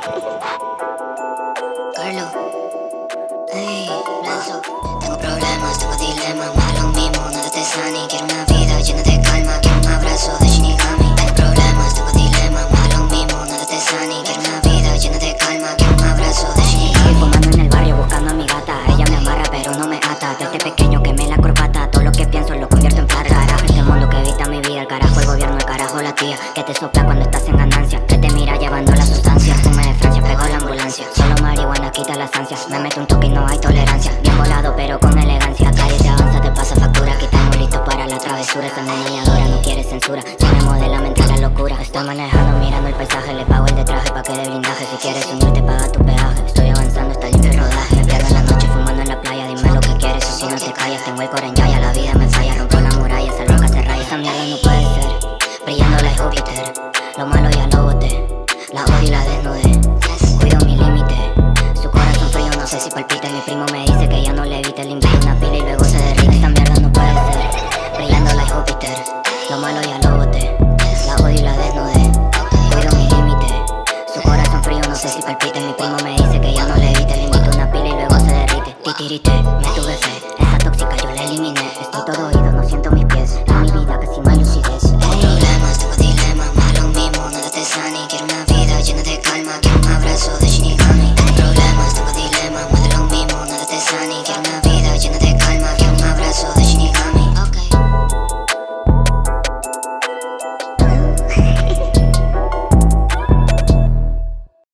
Carlos, hey, Lazo. Tengo problemas, tengo dilemas, más lo mismo, nada te sani. Quiero una vida llena de calma, quiero un abrazo de Shinigami. Tengo problemas, tengo dilemas, más lo mismo, nada te sani. Quiero una vida llena de calma, quiero un abrazo de Shinigami. Fumando en el barrio buscando a mi gata, ella me amarra pero no me ata. Desde pequeño quemé la corbata, todo lo que pienso lo convierto en plata. Carajo, este mundo que evita mi vida, el carajo el gobierno, el carajo la tía que te sopla cuando estás en ganancia, que te mira llevando la sustancia. Fume de Francia, pego la ambulancia, solo marihuana quita las ansias. Me meto un toque y no hay tolerancia, bien volado pero con elegancia. Calle te avanza, te pasa factura, aquí estamos listos para la travesura. Esta meneadora no quiere censura, si me modela me entra la locura. Estoy manejando mirando el paisaje, le pago el de traje pa' que de blindaje. Si quieres unirte paga tu peaje, estoy avanzando, está limpio el rodaje. Me pierdo en la noche fumando en la playa, dime lo que quieres o si no te callas. Tengo el core en yaya, la vida me falla, rompo la muralla, esa loca se raya. Esta mierda no puede ser, brillando like Júpiter. Lo malo ya lo boté, la odio y la desnudé. Cuido mi límite, su corazón frío no sé si palpita. Mi primo me dice que ya no le evite, le invito una pila y luego se derrite. Esta mierda no puede ser, brillando like Júpiter. Lo malo ya lo boté, la odio y la desnudé. Cuido mi límite, su corazón frío no sé si palpita. Mi primo me dice que ya no le evite, le invito una pila y luego se derrite. Titirite.